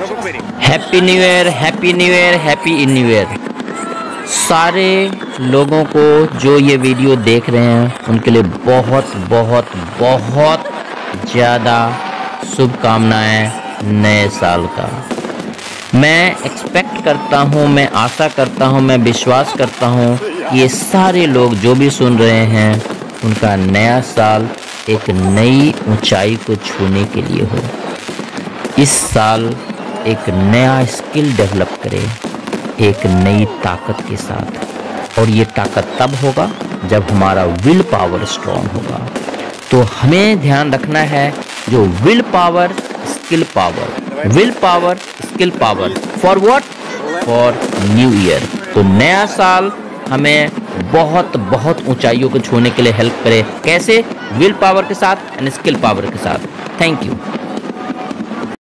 Happy new year, happy new year, happy new year. सारे लोगों को जो ये वीडियो देख रहे हैं उनके लिए बहुत बहुत बहुत ज़्यादा शुभकामनाएं नए साल का। मैं एक्सपेक्ट करता हूँ, मैं आशा करता हूँ, मैं विश्वास करता हूँ कि ये सारे लोग जो भी सुन रहे हैं उनका नया साल एक नई ऊंचाई को छूने के लिए हो। इस साल एक नया स्किल डेवलप करें, एक नई ताकत के साथ, और ये ताकत तब होगा जब हमारा विल पावर स्ट्रॉन्ग होगा। तो हमें ध्यान रखना है जो will power skill power, will power skill power, for what? For new year. तो नया साल हमें बहुत बहुत ऊंचाइयों को छूने के लिए हेल्प करे। कैसे? विल पावर के साथ एंड स्किल पावर के साथ। Thank you.